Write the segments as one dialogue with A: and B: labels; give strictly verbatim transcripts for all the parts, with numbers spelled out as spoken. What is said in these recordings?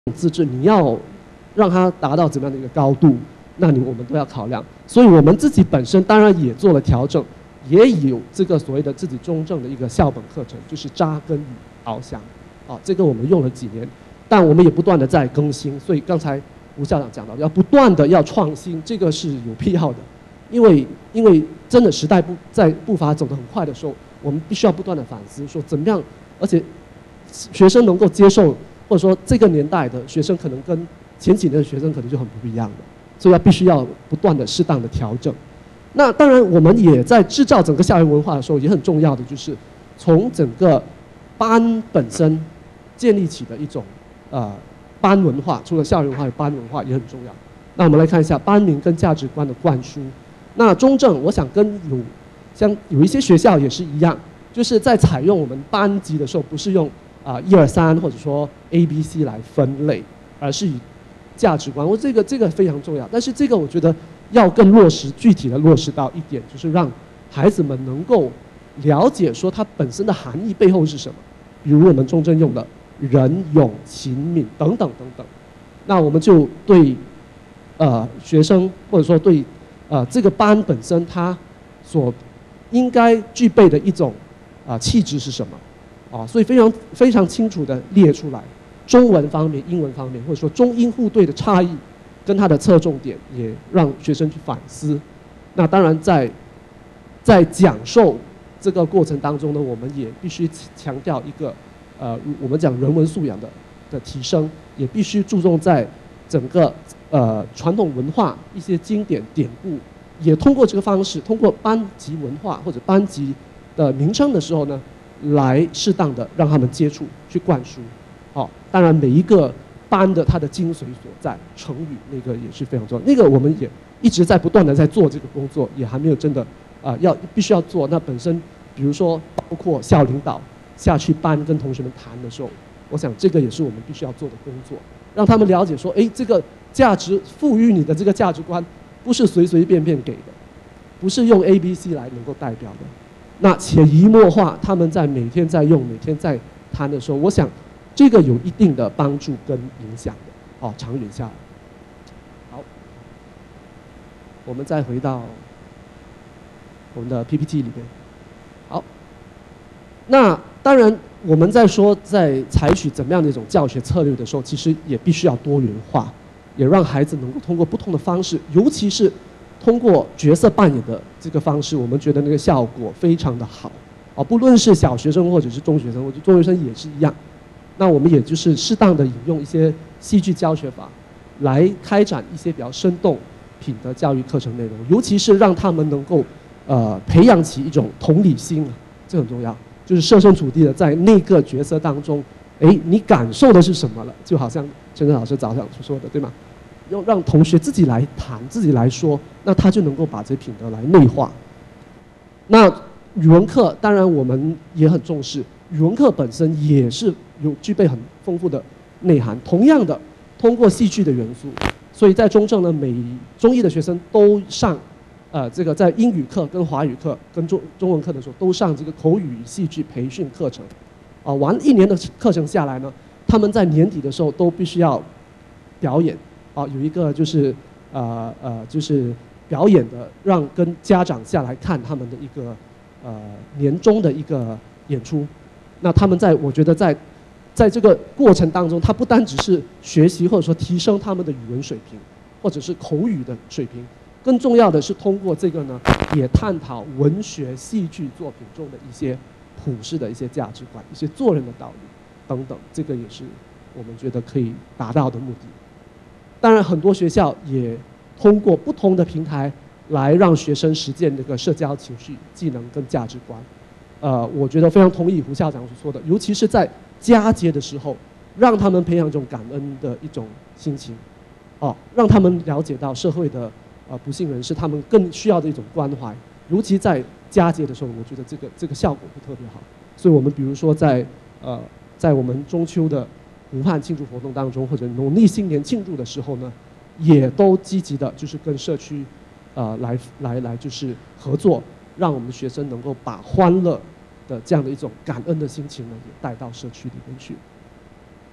A: 资质，你要让它达到怎么样的一个高度，那你我们都要考量。所以我们自己本身当然也做了调整，也有这个所谓的自己中正的一个校本课程，就是扎根与翱翔。啊，这个我们用了几年，但我们也不断的在更新。所以刚才吴校长讲到，要不断的要创新，这个是有必要的。因为因为真的时代不在步伐走得很快的时候，我们必须要不断的反思，说怎么样，而且学生能够接受，或者说这个年代的学生可能跟前几年的学生可能就很不一样的，所以要必须要不断的适当的调整。那当然，我们也在制造整个校园文化的时候，也很重要的就是从整个班本身建立起的一种呃班文化，除了校园文化，有班文化也很重要。那我们来看一下班名跟价值观的灌输。那中正，我想跟有像有一些学校也是一样，就是在采用我们班级的时候，不是用啊一二三或者说 A B C 来分类，而是以价值观。我这个这个非常重要，但是这个我觉得要更落实，具体的落实到一点，就是让孩子们能够了解说它本身的含义背后是什么。比如我们中正用的仁、勇、勤、敏等等等等，那我们就对呃学生或者说对呃这个班本身它所应该具备的一种啊、呃、气质是什么啊，所以非常非常清楚的列出来。中文方面、英文方面，或者说中英互对的差异跟它的侧重点，也让学生去反思。那当然在在讲授这个过程当中呢，我们也必须强调一个，呃，我们讲人文素养的的提升，也必须注重在整个呃传统文化一些经典典故，也通过这个方式，通过班级文化或者班级的名称的时候呢，来适当的让他们接触去灌输。好、哦，当然每一个班的它的精髓所在，成语那个也是非常重要。那个我们也一直在不断的在做这个工作，也还没有真的。啊、呃，要必须要做。那本身，比如说包括校领导下去班跟同学们谈的时候，我想这个也是我们必须要做的工作，让他们了解说，哎，这个价值赋予你的这个价值观，不是随随便便给的，不是用 A B C 来能够代表的。那潜移默化，他们在每天在用、每天在谈的时候，我想这个有一定的帮助跟影响的。哦，长远下来。好，我们再回到我们的 P P T 里面。好，那当然我们在说在采取怎么样的一种教学策略的时候，其实也必须要多元化，也让孩子能够通过不同的方式，尤其是通过角色扮演的这个方式，我们觉得那个效果非常的好。哦，不论是小学生或者是中学生，或者中学生也是一样。那我们也就是适当的引用一些戏剧教学法，来开展一些比较生动品的教育课程内容，尤其是让他们能够呃培养起一种同理心啊，这很重要，就是设身处地的在那个角色当中，哎，你感受的是什么了？就好像陈真老师早上所说的，对吗？要让同学自己来谈，自己来说，那他就能够把这品德来内化。那语文课当然我们也很重视，语文课本身也是有具备很丰富的内涵。同样的，通过戏剧的元素，所以在中正呢，每中一的学生都上，呃，这个在英语课、跟华语课、跟中中文课的时候都上这个口语戏剧培训课程。啊、呃，完一年的课程下来呢，他们在年底的时候都必须要表演。啊、呃，有一个就是呃呃就是表演的，让跟家长下来看他们的一个呃年终的一个演出。那他们在我觉得在在这个过程当中，他不单只是学习或者说提升他们的语文水平，或者是口语的水平，更重要的是通过这个呢，也探讨文学戏剧作品中的一些普世的一些价值观、一些做人的道理等等，这个也是我们觉得可以达到的目的。当然，很多学校也通过不同的平台来让学生实践这个社交情绪技能跟价值观。呃，我觉得非常同意胡校长所说的，尤其是在佳节的时候，让他们培养一种感恩的一种心情，哦，让他们了解到社会的呃不幸人士他们更需要的一种关怀，尤其在佳节的时候，我觉得这个这个效果会特别好。所以我们比如说在呃在我们中秋的湖畔庆祝活动当中，或者农历新年庆祝的时候呢，也都积极的就是跟社区呃来来来就是合作，让我们的学生能够把欢乐的这样的一种感恩的心情呢，也带到社区里面去。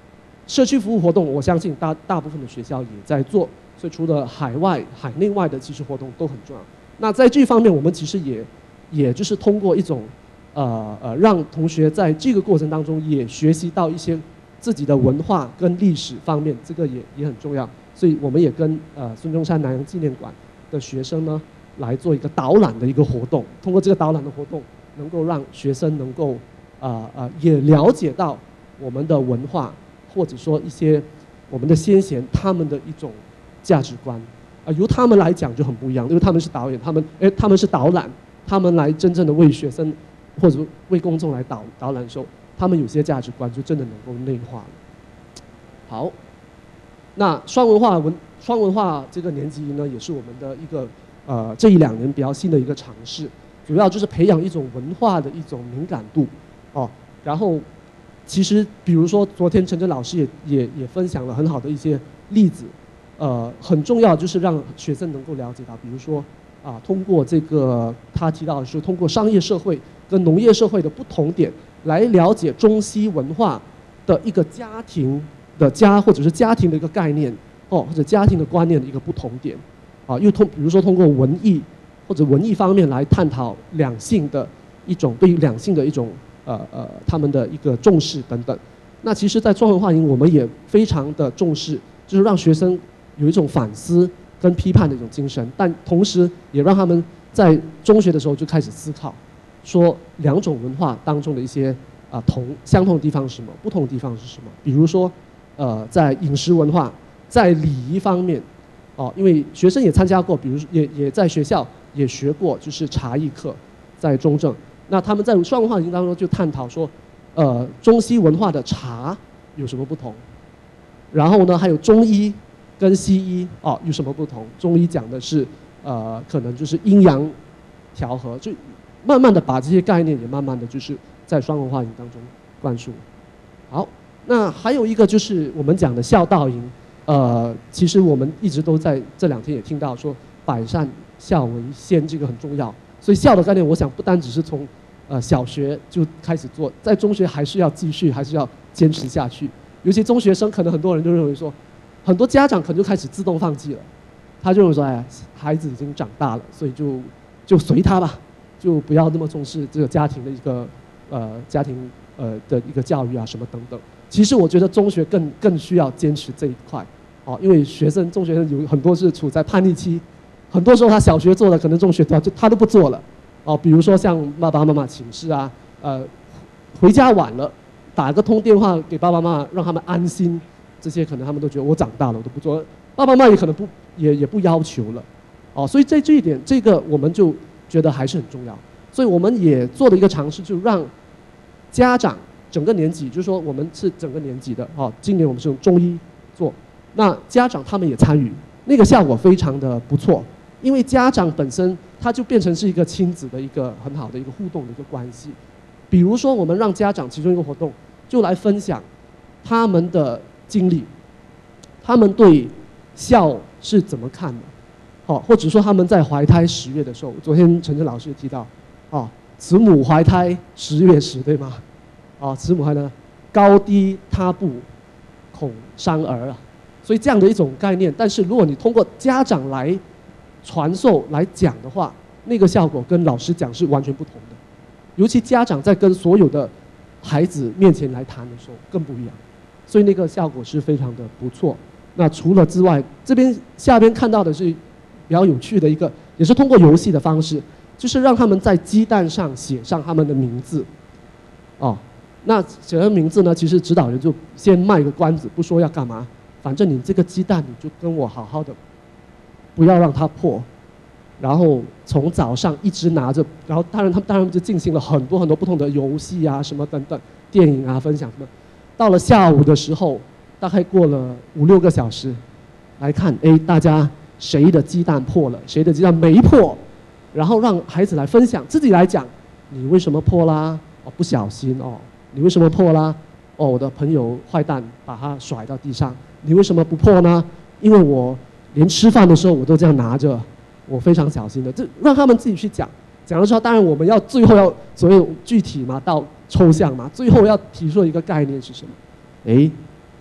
A: 社区服务活动，我相信大大部分的学校也在做，所以除了海外、海内外的其实活动都很重要。那在这方面，我们其实也也就是通过一种呃呃，让同学在这个过程当中也学习到一些自己的文化跟历史方面，这个也也很重要。所以我们也跟呃孙中山南洋纪念馆的学生呢来做一个导览的一个活动，通过这个导览的活动，能够让学生能够啊啊、呃、也了解到我们的文化，或者说一些我们的先贤他们的一种价值观啊、呃，由他们来讲就很不一样，因为他们是导演，他们哎他们是导览，他们来真正的为学生或者为公众来导导览的时候，他们有些价值观就真的能够内化了。好，那双文化文双文化这个年级呢，也是我们的一个呃这一两年比较新的一个尝试，主要就是培养一种文化的一种敏感度哦。然后，其实比如说昨天陈真老师也也也分享了很好的一些例子，呃，很重要就是让学生能够了解到，比如说啊，通过这个他提到的是通过商业社会跟农业社会的不同点来了解中西文化的一个家庭的家或者是家庭的一个概念哦，或者家庭的观念的一个不同点啊，又通比如说通过文艺或者文艺方面来探讨两性的一种对于两性的一种呃呃他们的一个重视等等。那其实，在双文化营我们也非常的重视，就是让学生有一种反思跟批判的一种精神，但同时也让他们在中学的时候就开始思考，说两种文化当中的一些啊、呃、同相同的地方是什么，不同的地方是什么。比如说，呃，在饮食文化，在礼仪方面，哦，因为学生也参加过，比如也也在学校也学过，就是茶艺课，在中正，那他们在双文化营当中就探讨说，呃，中西文化的茶有什么不同，然后呢，还有中医跟西医哦有什么不同？中医讲的是呃，可能就是阴阳调和，就慢慢的把这些概念也慢慢的就是在双文化营当中灌输。好，那还有一个就是我们讲的孝道营，呃，其实我们一直都在这两天也听到说百善孝为先，这个很重要。所以孝的概念，我想不单只是从呃小学就开始做，在中学还是要继续，还是要坚持下去。尤其中学生，可能很多人就认为说，很多家长可能就开始自动放弃了，他就认为说，哎呀，孩子已经长大了，所以就就随他吧，就不要那么重视这个家庭的一个呃家庭呃的一个教育啊什么等等。其实我觉得中学更更需要坚持这一块，哦，因为学生中学生有很多是处在叛逆期，很多时候他小学做的可能中学都就他都不做了，哦，比如说像爸爸妈妈请示啊，呃，回家晚了，打个通电话给爸爸妈妈让他们安心，这些可能他们都觉得我长大了我都不做，爸爸妈妈也可能不也也不要求了，哦，所以在这一点这个我们就觉得还是很重要，所以我们也做了一个尝试，就让家长整个年级，就是说我们是整个年级的，哦，今年我们是用中医做，那家长他们也参与，那个效果非常的不错，因为家长本身他就变成是一个亲子的一个很好的一个互动的一个关系。比如说我们让家长其中一个活动就来分享他们的经历，他们对孝是怎么看的，哦，或者说他们在怀胎十月的时候，昨天陈真老师也提到，哦，慈母怀胎十月时，对吗？哦，慈母怀呢，高低他不恐伤儿啊，所以这样的一种概念，但是如果你通过家长来传授来讲的话，那个效果跟老师讲是完全不同的。尤其家长在跟所有的孩子面前来谈的时候更不一样，所以那个效果是非常的不错。那除了之外，这边下边看到的是比较有趣的一个，也是通过游戏的方式，就是让他们在鸡蛋上写上他们的名字。哦，那写上名字呢，其实指导人就先卖个关子，不说要干嘛，反正你这个鸡蛋你就跟我好好的，不要让它破。然后从早上一直拿着，然后当然他们当然就进行了很多很多不同的游戏啊，什么等等，电影啊分享什么。到了下午的时候，大概过了五六个小时，来看，哎，大家谁的鸡蛋破了，谁的鸡蛋没破，然后让孩子来分享，自己来讲，你为什么破啦？哦，不小心哦。你为什么破啦？哦，我的朋友坏蛋把它甩到地上。你为什么不破呢？因为我连吃饭的时候我都这样拿着。我非常小心的，这让他们自己去讲，讲的时候，当然我们要最后要所谓具体嘛，到抽象嘛，最后要提出一个概念是什么？哎，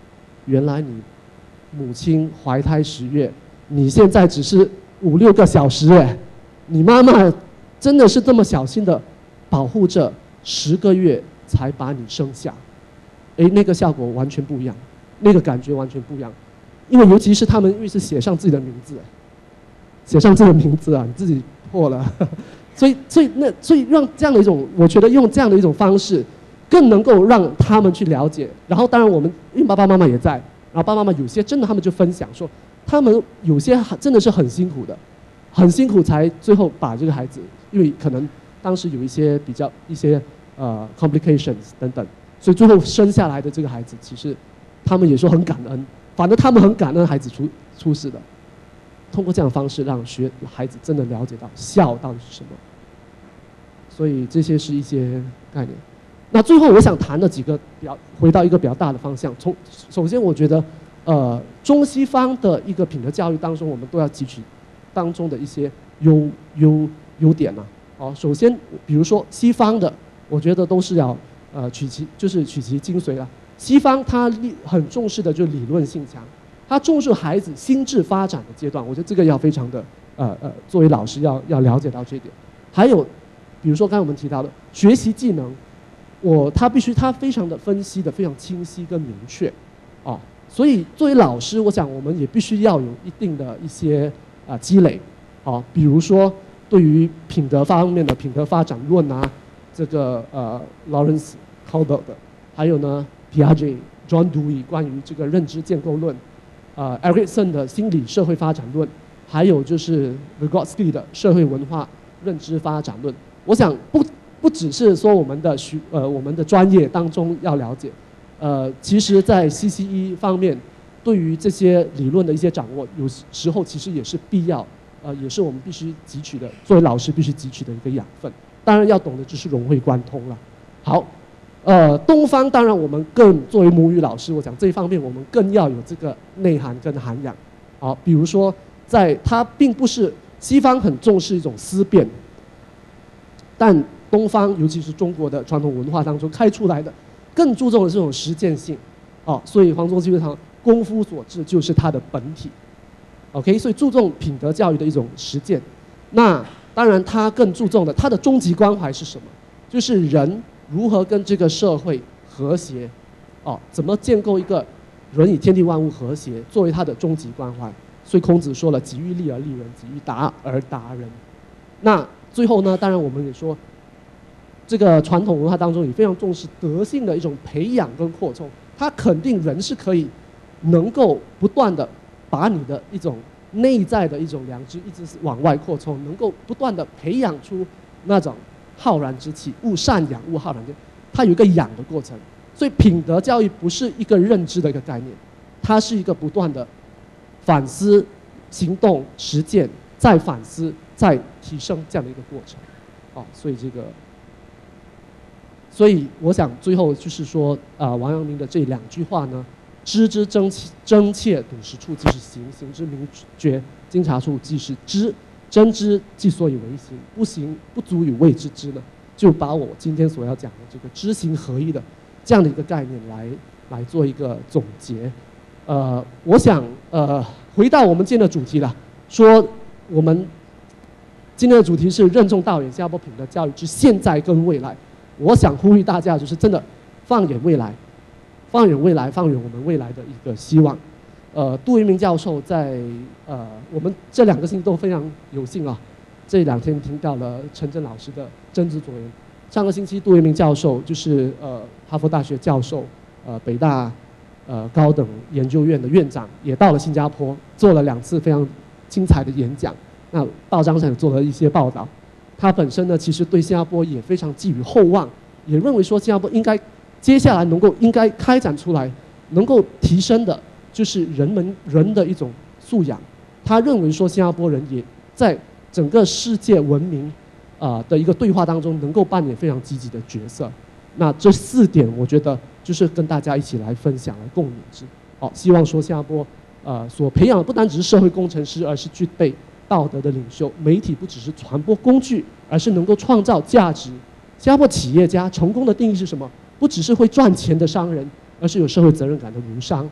A: 原来你母亲怀胎十月，你现在只是五六个小时哎，你妈妈真的是这么小心的保护着十个月才把你生下，哎，那个效果完全不一样，那个感觉完全不一样，因为尤其是他们因为是写上自己的名字，写上自己的名字啊，你自己破了，所以所以那所以让这样的一种，我觉得用这样的一种方式，更能够让他们去了解。然后当然我们因为爸爸妈妈也在，然后爸爸妈妈有些真的他们就分享说，他们有些真的是很辛苦的，很辛苦才最后把这个孩子，因为可能当时有一些比较一些呃 complications 等等，所以最后生下来的这个孩子，其实他们也说很感恩，反正他们很感恩孩子出出世的。通过这样的方式，让学孩子真的了解到孝到底是什么。所以这些是一些概念。那最后我想谈的几个比较，回到一个比较大的方向。从首先，我觉得，呃，中西方的一个品德教育当中，我们都要汲取当中的一些优优优点呐、啊。哦，首先，比如说西方的，我觉得都是要呃取其就是取其精髓了。西方它很重视的就是理论性强。他重视孩子心智发展的阶段，我觉得这个要非常的，呃呃，作为老师要要了解到这一点。还有，比如说刚才我们提到的学习技能，我他必须他非常的分析的非常清晰跟明确，啊，所以作为老师，我想我们也必须要有一定的一些啊、呃、积累，啊，比如说对于品德方面的品德发展论啊，这个呃 Lawrence Kohlberg 的，还有呢 Piaget、John Dewey 关于这个认知建构论。呃 ，Erikson 的心理社会发展论，还有就是 Vygotsky 的社会文化认知发展论。我想不不只是说我们的学呃我们的专业当中要了解，呃，其实在 C C E 方面，对于这些理论的一些掌握，有时候其实也是必要，呃，也是我们必须汲取的，作为老师必须汲取的一个养分。当然要懂得就是融会贯通了。好。呃，东方当然我们更作为母语老师，我讲这一方面我们更要有这个内涵跟涵养。好，比如说，在它并不是西方很重视一种思辨，但东方尤其是中国的传统文化当中开出来的，更注重的这种实践性。哦，所以黄宗羲常功夫所致就是它的本体。OK， 所以注重品德教育的一种实践。那当然，他更注重的他的终极关怀是什么？就是人。如何跟这个社会和谐？哦，怎么建构一个人与天地万物和谐，作为他的终极关怀？所以孔子说了：“己欲立而立人，己欲达而达人。”那最后呢？当然我们也说，这个传统文化当中也非常重视德性的一种培养跟扩充。它肯定人是可以能够不断的把你的一种内在的一种良知一直往外扩充，能够不断的培养出那种。浩然之气，勿善养，勿浩然之气，它有一个养的过程。所以品德教育不是一个认知的一个概念，它是一个不断的反思、行动、实践，再反思、再提升这样的一个过程。啊，所以这个，所以我想最后就是说，啊、呃，王阳明的这两句话呢，知之真真切，笃实处即是行；行之明觉，经察处即是知。真知即所以为行，不行不足以谓之知呢，就把我今天所要讲的这个知行合一的这样的一个概念来来做一个总结。呃，我想呃回到我们今天的主题了，说我们今天的主题是任重道远新加坡品德教育之现在跟未来。我想呼吁大家就是真的放眼未来，放眼未来，放眼我们未来的一个希望。呃，杜维明教授在呃，我们这两个星期都非常有幸啊，这两天听到了陈真老师的真知灼言。上个星期杜维明教授就是呃哈佛大学教授，呃北大呃高等研究院的院长，也到了新加坡做了两次非常精彩的演讲。那报章上也做了一些报道。他本身呢，其实对新加坡也非常寄予厚望，也认为说新加坡应该接下来能够应该开展出来，能够提升的。就是人们人的一种素养，他认为说新加坡人也在整个世界文明啊、呃、的一个对话当中，能够扮演非常积极的角色。那这四点，我觉得就是跟大家一起来分享、来共勉之。好，希望说新加坡呃所培养的不单只是社会工程师，而是具备道德的领袖。媒体不只是传播工具，而是能够创造价值。新加坡企业家成功的定义是什么？不只是会赚钱的商人，而是有社会责任感的儒商。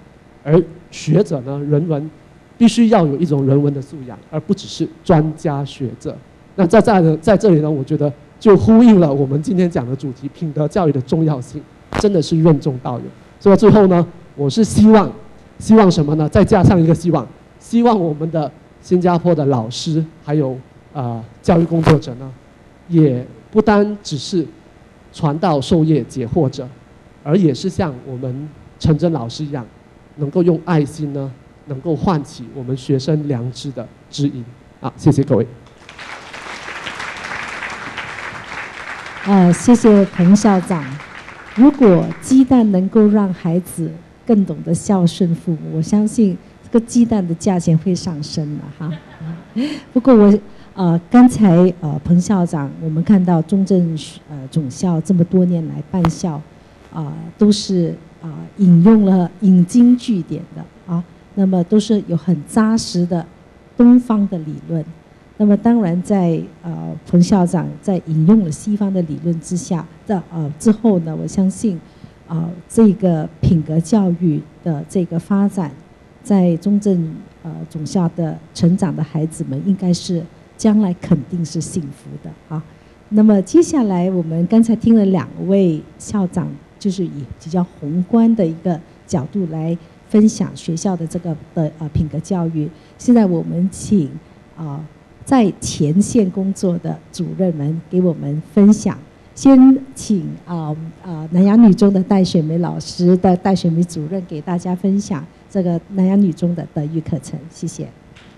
A: 而学者呢，人文必须要有一种人文的素养，而不只是专家学者。那在在呢，在这里呢，我觉得就呼应了我们今天讲的主题——品德教育的重要性，真的是任重道远。所以最后呢，我是希望，希望什么呢？再加上一个希望，希望我们的新加坡的老师还有呃教育工作者呢，也不单只是传道授业解惑者，而也是像我们陈真老师一样，能够用爱心呢，能够唤起我们学生良知的知音。啊，谢谢各位。
B: 呃，谢谢彭校长。如果鸡蛋能够让孩子更懂得孝顺父母，我相信这个鸡蛋的价钱会上升了哈。不过我呃刚才呃彭校长，我们看到中正呃总校这么多年来办校，啊、呃、都是啊、呃、引用了引经据典的啊，那么都是有很扎实的东方的理论。那么当然在呃彭校长在引用了西方的理论之下的呃之后呢，我相信啊、呃、这个品格教育的这个发展，在中正呃总校的成长的孩子们，应该是将来肯定是幸福的啊。那么接下来我们刚才听了两位校长，就是以比较宏观的一个角度来分享学校的这个的呃品格教育。现在我们请啊。呃在前线工作的主任们给我们分享。先请啊啊、呃呃、南洋女中的戴雪梅老师的戴雪梅主任给大家分享这个南洋女中的德育课程，谢谢。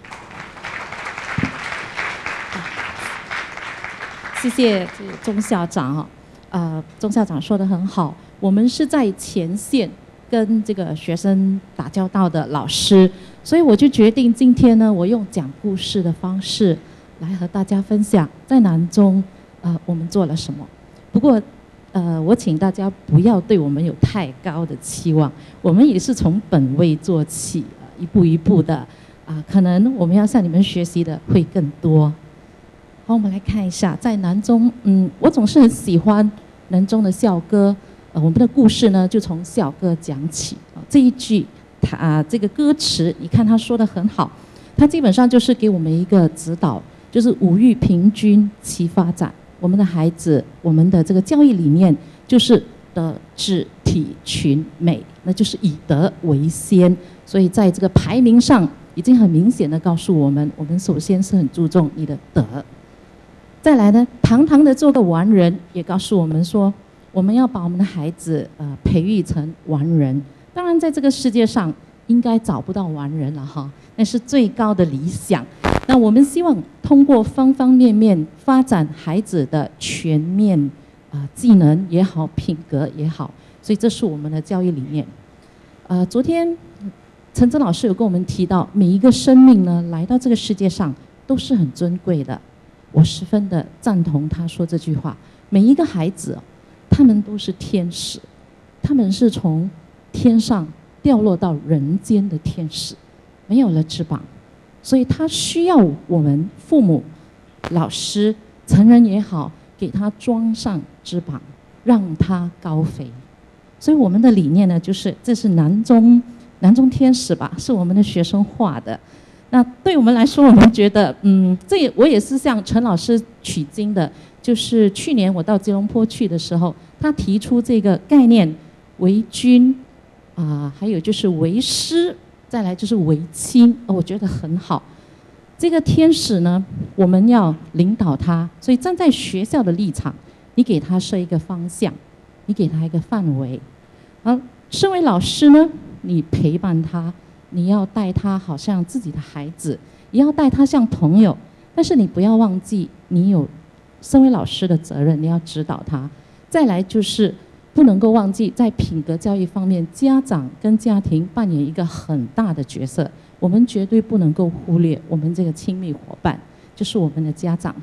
C: 谢谢钟校长哈，呃，钟校长说得很好，我们是在前线跟这个学生打交道的老师。所以我就决定今天呢，我用讲故事的方式来和大家分享在南中，呃，我们做了什么。不过，呃，我请大家不要对我们有太高的期望，我们也是从本位做起，呃、一步一步的，啊、呃，可能我们要向你们学习的会更多。好，我们来看一下，在南中，嗯，我总是很喜欢南中的校歌，呃，我们的故事呢就从校歌讲起啊、呃，这一句。他、啊、这个歌词，你看他说的很好，他基本上就是给我们一个指导，就是五育平均其发展。我们的孩子，我们的这个教育理念就是德智体群美，那就是以德为先。所以在这个排名上，已经很明显的告诉我们，我们首先是很注重你的德。再来呢，堂堂的做个完人，也告诉我们说，我们要把我们的孩子呃培育成完人。当然，在这个世界上应该找不到完人了哈，那是最高的理想。那我们希望通过方方面面发展孩子的全面啊、呃、技能也好，品格也好，所以这是我们的教育理念。呃，昨天陈真老师有跟我们提到，每一个生命呢来到这个世界上都是很尊贵的，我十分的赞同他说这句话。每一个孩子，他们都是天使，他们是从天上掉落到人间的天使，没有了翅膀，所以他需要我们父母、老师、成人也好，给他装上翅膀，让他高飞。所以我们的理念呢，就是这是南中南中天使吧，是我们的学生画的。那对我们来说，我们觉得，嗯，这也我也是向陈老师取经的，就是去年我到吉隆坡去的时候，他提出这个概念，为君。啊、呃，还有就是为师，再来就是为亲、哦，我觉得很好。这个天使呢，我们要领导他，所以站在学校的立场，你给他设一个方向，你给他一个范围。好，身为老师呢，你陪伴他，你要带他好像自己的孩子，也要带他像朋友。但是你不要忘记，你有身为老师的责任，你要指导他。再来就是。不能够忘记，在品格教育方面，家长跟家庭扮演一个很大的角色。我们绝对不能够忽略我们这个亲密伙伴，就是我们的家长。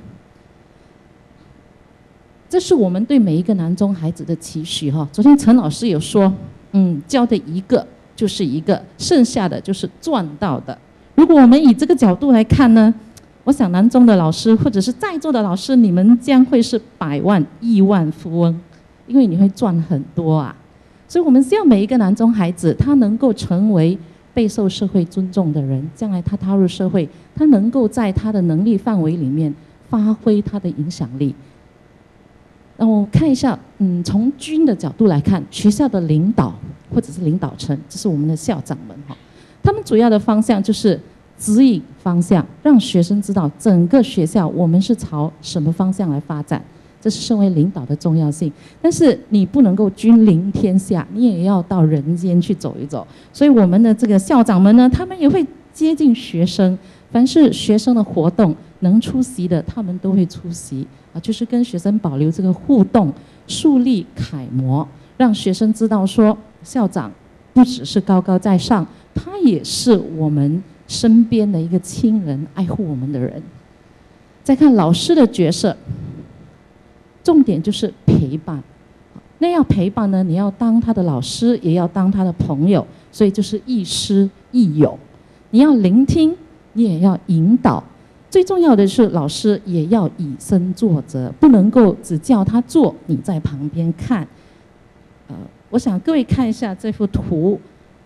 C: 这是我们对每一个南中孩子的期许哈。昨天陈老师有说，嗯，教的一个就是一个，剩下的就是赚到的。如果我们以这个角度来看呢，我想南中的老师或者是在座的老师，你们将会是百万亿万富翁。因为你会赚很多啊，所以我们希望每一个南中孩子，他能够成为备受社会尊重的人，将来他踏入社会，他能够在他的能力范围里面发挥他的影响力。那我看一下，嗯，从军的角度来看，学校的领导或者是领导层，这是我们的校长们哈，他们主要的方向就是指引方向，让学生知道整个学校我们是朝什么方向来发展，这是身为领导的重要性。但是你不能够君临天下，你也要到人间去走一走。所以我们的这个校长们呢，他们也会接近学生，凡是学生的活动能出席的，他们都会出席啊，就是跟学生保留这个互动，树立楷模，让学生知道说，校长不只是高高在上，他也是我们身边的一个亲人，爱护我们的人。再看老师的角色，重点就是陪伴。那要陪伴呢，你要当他的老师，也要当他的朋友，所以就是亦师亦友。你要聆听，你也要引导。最重要的是，老师也要以身作则，不能够只叫他做，你在旁边看。呃，我想各位看一下这幅图。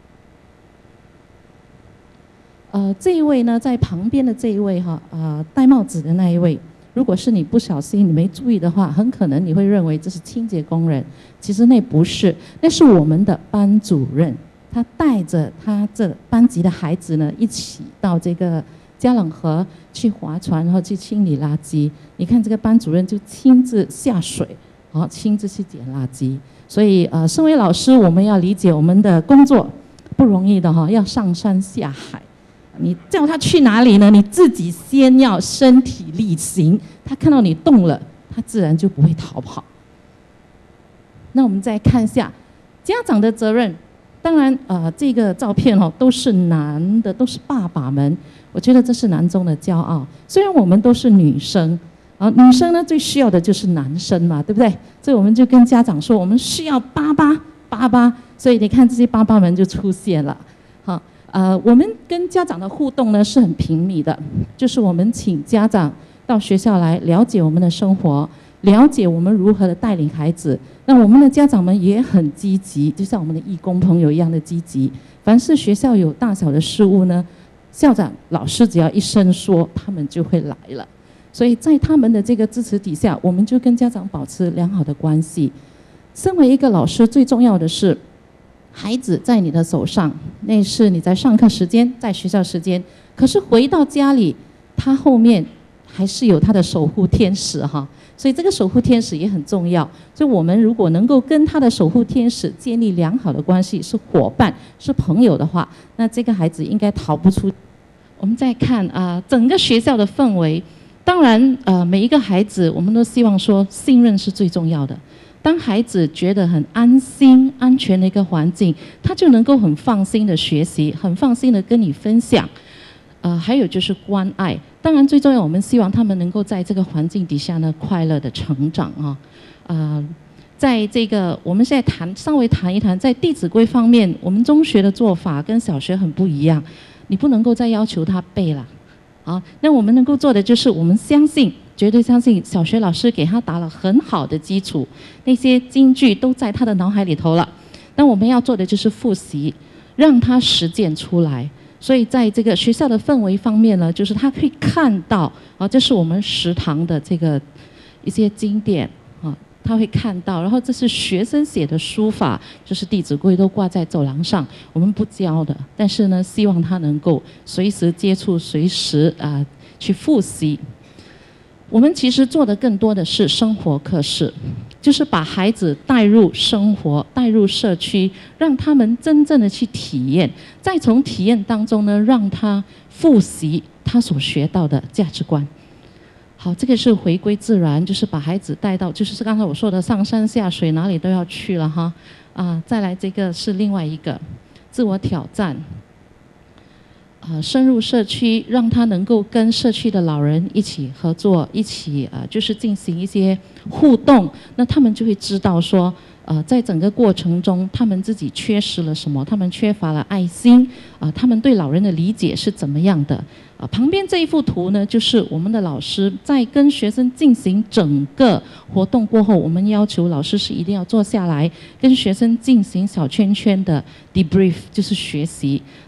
C: 呃，这一位呢，在旁边的这一位哈，呃，戴帽子的那一位，如果是你不小心你没注意的话，很可能你会认为这是清洁工人，其实那不是，那是我们的班主任，他带着他这班级的孩子呢，一起到这个嘉朗河去划船，然后去清理垃圾。你看这个班主任就亲自下水，然后亲自去捡垃圾。所以呃，身为老师，我们要理解我们的工作不容易的哈，要上山下海。你叫他去哪里呢？你自己先要身体力行，他看到你动了，他自然就不会逃跑。那我们再看一下家长的责任。当然，呃，这个照片哦都是男的，都是爸爸们。我觉得这是南中的骄傲。虽然我们都是女生，啊，女生呢最需要的就是男生嘛，对不对？所以我们就跟家长说，我们需要爸爸，爸爸。所以你看这些爸爸们就出现了，好。呃，我们跟家长的互动呢是很频密的，就是我们请家长到学校来了解我们的生活，了解我们如何的带领孩子。那我们的家长们也很积极，就像我们的义工朋友一样的积极。凡是学校有大小的事务呢，校长、老师只要一声说，他们就会来了。所以在他们的这个支持底下，我们就跟家长保持良好的关系。身为一个老师，最重要的是，孩子在你的手上，那是你在上课时间，在学校时间。可是回到家里，他后面还是有他的守护天使哈，所以这个守护天使也很重要。所以我们如果能够跟他的守护天使建立良好的关系，是伙伴，是朋友的话，那这个孩子应该逃不出。我们再看啊、呃，整个学校的氛围，当然呃，每一个孩子我们都希望说，信任是最重要的。当孩子觉得很安心、安全的一个环境，他就能够很放心的学习，很放心的跟你分享。呃，还有就是关爱。当然，最重要，我们希望他们能够在这个环境底下呢，快乐的成长啊。呃，在这个我们现在谈，稍微谈一谈，在《弟子规》方面，我们中学的做法跟小学很不一样。你不能够再要求他背了，啊，那我们能够做的就是，我们相信。绝对相信小学老师给他打了很好的基础，那些金句都在他的脑海里头了。那我们要做的就是复习，让他实践出来。所以在这个学校的氛围方面呢，就是他可以看到啊，这是我们食堂的这个一些经典啊，他会看到。然后这是学生写的书法，就是《弟子规》都挂在走廊上，我们不教的，但是呢，希望他能够随时接触，随时啊去复习。我们其实做的更多的是生活课室，就是把孩子带入生活，带入社区，让他们真正的去体验，再从体验当中呢，让他复习他所学到的价值观。好，这个是回归自然，就是把孩子带到，就是刚才我说的上山下水，哪里都要去了哈。啊，再来这个是另外一个自我挑战。呃，深入社区，让他能够跟社区的老人一起合作，一起呃，就是进行一些互动。那他们就会知道说，呃，在整个过程中，他们自己缺失了什么，他们缺乏了爱心，啊、呃，他们对老人的理解是怎么样的。啊、呃，旁边这一幅图呢，就是我们的老师在跟学生进行整个活动过后，我们要求老师是一定要坐下来，跟学生进行小圈圈的 debrief， 就是学习。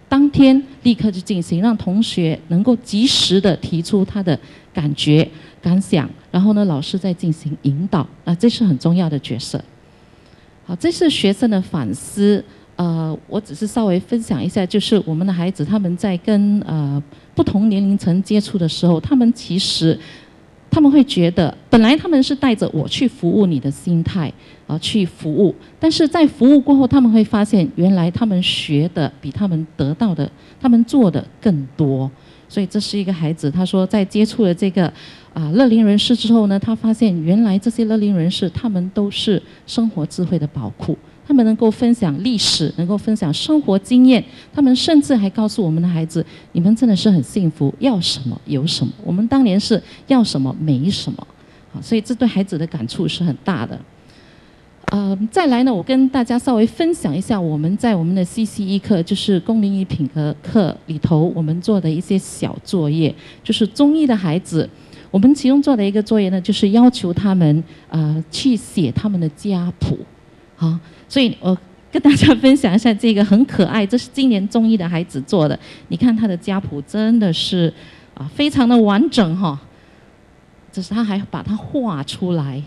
C: 当天立刻就进行，让同学能够及时的提出他的感觉、感想，然后呢，老师再进行引导，啊，这是很重要的角色。好，这是学生的反思。呃，我只是稍微分享一下，就是我们的孩子他们在跟呃不同年龄层接触的时候，他们其实他们会觉得，本来他们是带着我去服务你的心态啊、呃、去服务，但是在服务过后，他们会发现原来他们学的比他们得到的，他们做的更多。所以这是一个孩子，他说在接触了这个啊、呃、乐龄人士之后呢，他发现原来这些乐龄人士他们都是生活智慧的宝库。他们能够分享历史，能够分享生活经验，他们甚至还告诉我们的孩子：你们真的是很幸福，要什么有什么。我们当年是要什么没什么，好，所以这对孩子的感触是很大的。呃，再来呢，我跟大家稍微分享一下我们在我们的 C C E 课，就是公民与品格课里头，我们做的一些小作业，就是中一的孩子。我们其中做的一个作业呢，就是要求他们呃去写他们的家谱，好。所以我跟大家分享一下这个很可爱，这是今年中一的孩子做的。你看他的家谱真的是啊非常的完整哈、哦，这是他还把它画出来。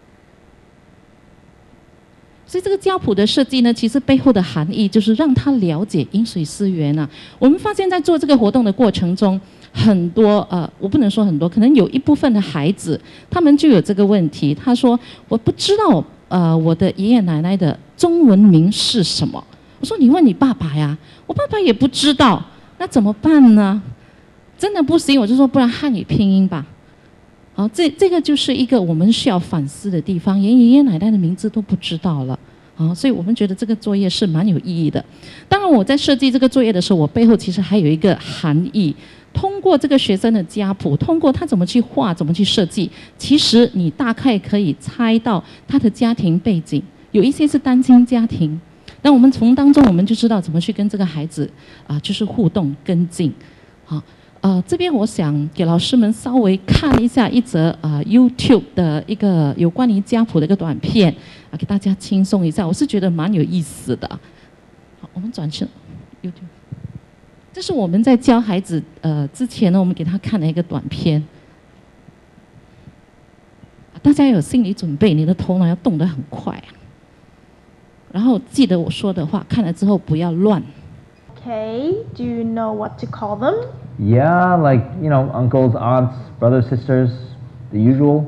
C: 所以这个家谱的设计呢，其实背后的含义就是让他了解饮水思源啊。我们发现在做这个活动的过程中，很多呃，我不能说很多，可能有一部分的孩子他们就有这个问题。他说我不知道呃我的爷爷奶奶的中文名是什么？我说你问你爸爸呀，我爸爸也不知道，那怎么办呢？真的不行，我就说不然汉语拼音吧。好，这这个就是一个我们需要反思的地方，连爷爷奶奶的名字都不知道了。好，所以我们觉得这个作业是蛮有意义的。当然，我在设计这个作业的时候，我背后其实还有一个含义。通过这个学生的家谱，通过他怎么去画、怎么去设计，其实你大概可以猜到他的家庭背景。有一些是单亲家庭，那我们从当中我们就知道怎么去跟这个孩子啊、呃，就是互动跟进。好，呃，这边我想给老师们稍微看一下一则啊、呃、YouTube 的一个有关于家谱的一个短片啊，给大家轻松一下，我是觉得蛮有意思的。好，我们转身 YouTube。这是我们在教孩子呃之前呢，我们给他看了一个短片。大家有心理准备，你的头脑要动得很快啊。然后记得我说的话，看了之后不要乱。
D: Okay, do you know what to call them?
E: Yeah, like, you know, uncles, aunts, brothers, sisters, the usual.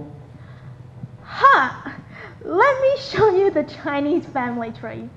D: Ha! Let me show you the Chinese family tree.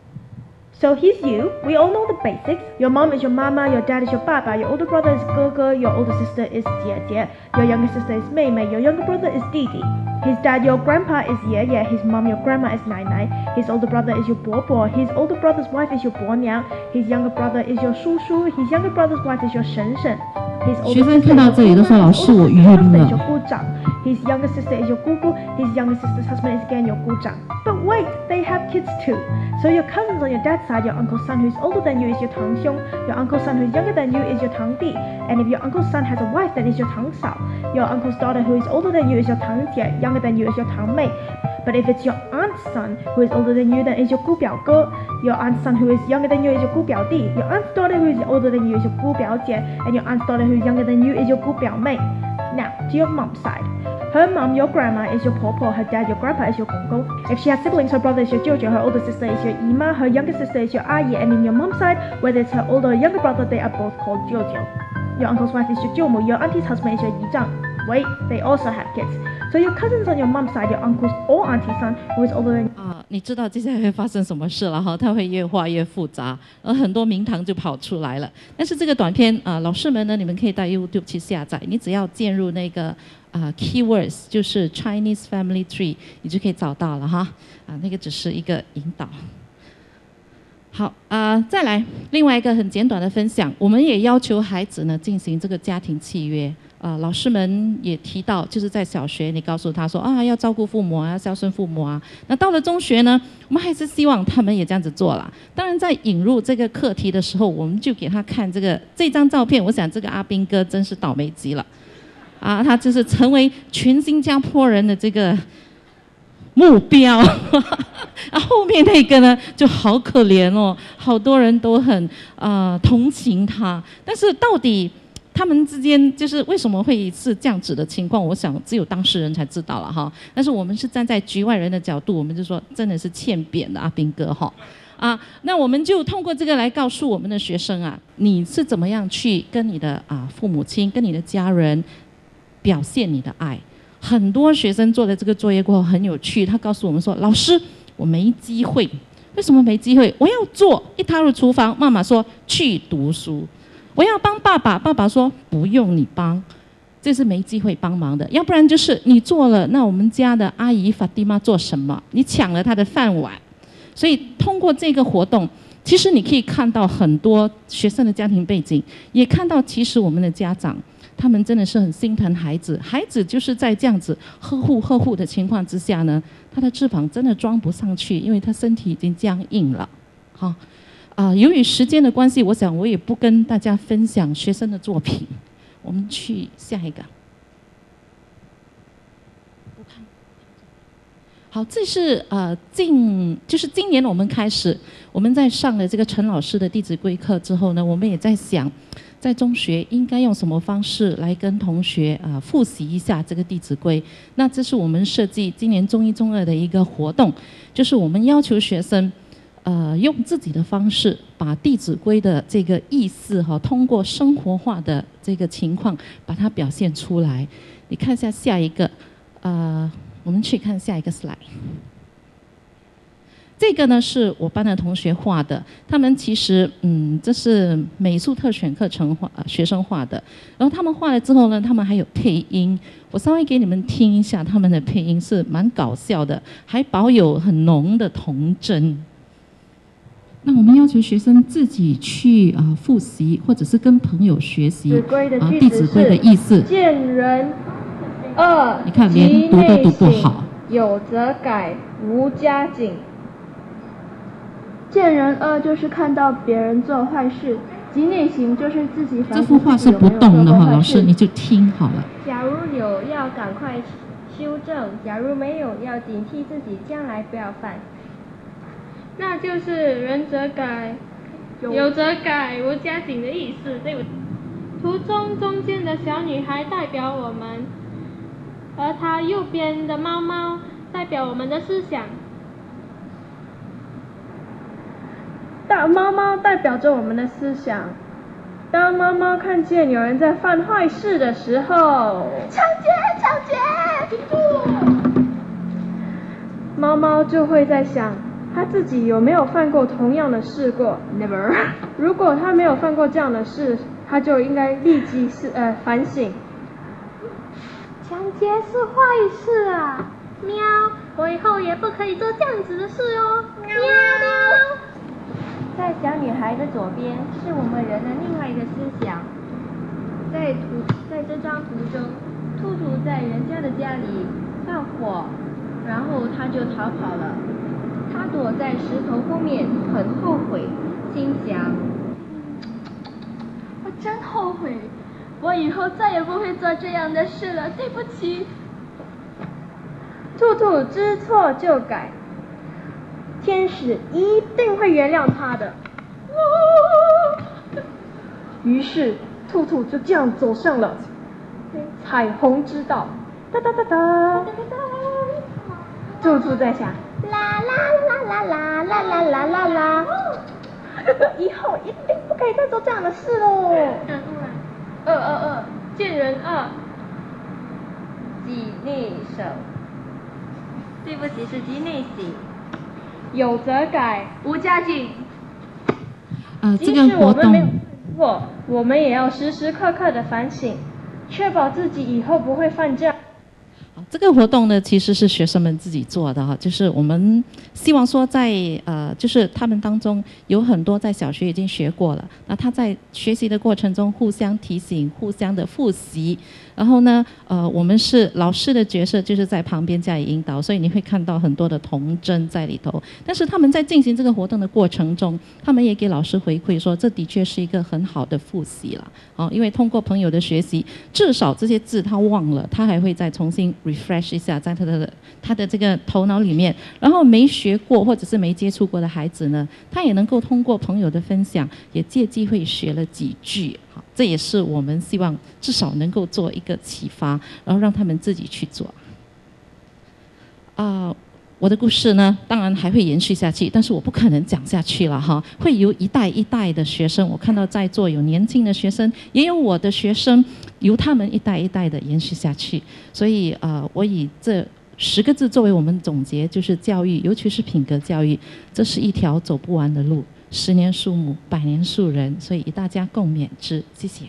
D: So here's you. We all know the basics. Your mom is your mama, your dad is your baba, your older brother is Gogo, your older sister is Jie Jie, your younger sister is Mei Mei, your younger brother is Didi. His dad, your grandpa, is Ye Ye, his mom, your grandma, is Nai Nai, his older brother is your Bo Bo, his older brother's wife is your Bo Niang, his younger brother is your Shu Shu, his younger brother's wife is your Shen Shen. His older sister is your Gu Zhang, his younger sister is your Gu Gu, his younger sister's husband is again your Gu Zhang. But wait, they have kids too. So your cousins on your dad's side, your uncle's son who is older than you is your Tang Xiong, your uncle's son who is younger than you is your Tang Di, and if your uncle's son has a wife, then is your Tang Sao. Your uncle's daughter who is older than you is your Tang Jie, younger than you is your Tang Mei. But if it's your aunt's son who is older than you, then is your Gu Biao Ge. Your aunt's son who is younger than you is your Gu Biao Di. Your aunt's daughter who is older than you is your Gu Biao Jie, and your aunt's daughter who is younger than you is your Gu Biao Mei. Now, to your mom's side. Her mom, your grandma, is your Popo, her dad, your grandpa, is your Gonggo. If she has siblings, her brother is your Jojo, her older sister is your Ima, her younger sister is your Ayi, and in your mom's side, whether it's her older or younger brother, they are both called Jojo. Your uncle's wife is your Jomu, your auntie's husband is your Yizhang. Wait, they also have kids. So your cousins on your mom's side, your uncle's or auntie's son, who is older than
C: 啊，你知道接下来会发生什么事了哈？它会越画越复杂，而很多名堂就跑出来了。但是这个短片啊，老师们呢，你们可以到 YouTube 去下载，你只要进入那个啊 keywords， 就是 Chinese Family Tree， 你就可以找到了哈。啊，那个只是一个引导。好啊、呃，再来另外一个很简短的分享，我们也要求孩子呢进行这个家庭契约。啊、呃，老师们也提到，就是在小学，你告诉他说啊，要照顾父母啊，要孝顺父母啊。那到了中学呢，我们还是希望他们也这样子做啦。当然，在引入这个课题的时候，我们就给他看这个这张照片。我想这个阿兵哥真是倒霉极了，啊，他就是成为全新加坡人的这个目标。啊，后面那个呢就好可怜哦，好多人都很呃同情他，但是到底他们之间就是为什么会是这样子的情况，我想只有当事人才知道了哈。但是我们是站在局外人的角度，我们就说真的是欠扁的阿兵哥哈。啊，那我们就通过这个来告诉我们的学生啊，你是怎么样去跟你的啊父母亲、跟你的家人表现你的爱。很多学生做了这个作业过后很有趣，他告诉我们说，老师，我没机会。为什么没机会？我要做，一踏入厨房，妈妈说去读书。我要帮爸爸，爸爸说不用你帮，这是没机会帮忙的。要不然就是你做了，那我们家的阿姨法蒂玛做什么？你抢了她的饭碗。所以通过这个活动，其实你可以看到很多学生的家庭背景，也看到其实我们的家长，他们真的是很心疼孩子。孩子就是在这样子呵护呵护的情况之下呢，他的翅膀真的装不上去，因为他身体已经僵硬了。好，啊、呃，由于时间的关系，我想我也不跟大家分享学生的作品，我们去下一个。好，这是呃近就是今年我们开始，我们在上了这个陈老师的《弟子规》课之后呢，我们也在想，在中学应该用什么方式来跟同学啊、呃、复习一下这个《弟子规》。那这是我们设计今年中一中二的一个活动，就是我们要求学生，呃用自己的方式把《弟子规》的这个意思哈，通过生活化的这个情况把它表现出来。你看一下下一个，呃。我们去看下一个 slide。这个呢是我班的同学画的，他们其实嗯，这是美术特选课程画、呃、学生画的。然后他们画了之后呢，他们还有配音，我稍微给你们听一下他们的配音，是蛮搞笑的，还保有很浓的童真。那我们要求学生自己去啊、呃、复习，或者是跟朋友学习啊《弟子规》的意思。
D: 见人恶，
C: 你看连读都读不好。
D: 有则改，无加警。见人恶就是看到别人做坏事，及内行就是自己反省自己有没有做过坏事。
C: 这幅画是不动的哈，老师你就听好了。
F: 假如有，要赶快修正；假如没有，要警惕自己将来不要犯。
G: 那就是人则改，有则改，无加警的意思，对不对？图中中间的小女孩代表我们，而她右边的猫猫代表我们的思想。
D: 大猫猫代表着我们的思想。当猫猫看见有人在犯坏事的时候，抢劫！抢劫！停住！猫猫就会在想，他自己有没有犯过同样的事过 ？Never。如果他没有犯过这样的事，他就应该立即是呃反省。
G: 抢劫是坏事啊！喵，我以后也不可以做这样子的事哦。喵喵。
F: 在小女孩的左边是我们人的另外一个思想。在图在这张图中，兔兔在人家的家里放火，然后他就逃跑了。他躲在石头后面，很后悔，心想：
G: 我真后悔，我以后再也不会做这样的事了，对不起。
D: 兔兔知错就改，天使一定会原谅他的。于是兔兔就这样走上了彩虹之道。哒哒哒哒。兔兔在想。啦啦啦啦啦啦啦啦啦！以后一定不可以再做这样的事喽。
G: 二二二，见人恶，
F: 己内守。对不起，是己内行。
D: 有则改，无加警。
C: 呃，这个活动，
D: 即使我们没有错，我们也要时时刻刻的反省，确保自己以后不会犯这样。
C: 这个活动呢，其实是学生们自己做的哈，就是我们希望说在呃，就是他们当中有很多在小学已经学过了，那他在学习的过程中互相提醒、互相的复习，然后呢，呃，我们是老师的角色，就是在旁边加以引导，所以你会看到很多的童真在里头。但是他们在进行这个活动的过程中，他们也给老师回馈说，这的确是一个很好的复习了，哦，因为通过朋友的学习，至少这些字他忘了，他还会再重新 refresh refresh 一下在他的他的这个头脑里面。然后没学过或者是没接触过的孩子呢，他也能够通过朋友的分享，也借机会学了几句。好，这也是我们希望至少能够做一个启发，然后让他们自己去做。啊、呃。我的故事呢，当然还会延续下去，但是我不可能讲下去了哈。会由一代一代的学生，我看到在座有年轻的学生，也有我的学生，由他们一代一代的延续下去。所以呃，我以这十个字作为我们总结，就是教育，尤其是品格教育，这是一条走不完的路，十年树木，百年树人，所以大家共勉之。谢谢。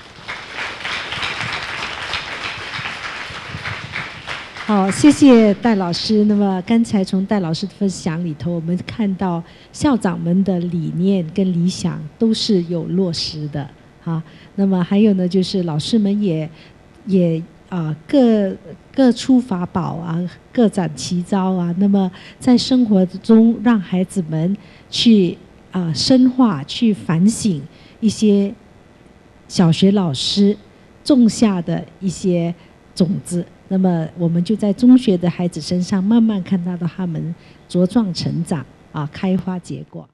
B: 好，谢谢戴老师。那么刚才从戴老师的分享里头，我们看到校长们的理念跟理想都是有落实的。好，那么还有呢，就是老师们也也啊、呃、各各出法宝啊，各展奇招啊。那么在生活中让孩子们去啊、呃、深化、去反省一些小学老师种下的一些种子。那么我们就在中学的孩子身上慢慢看到到他们茁壮成长啊，开花结果。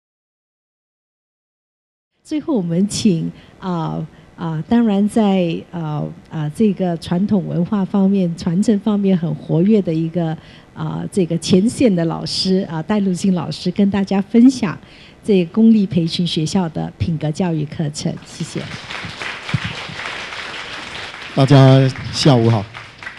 B: 最后我们请啊啊，当然在呃啊这个传统文化方面传承方面很活跃的一个啊这个前线的老师啊戴路欣老师跟大家分享这个公立培训学校的品格教育课程。谢谢。
H: 大家下午好。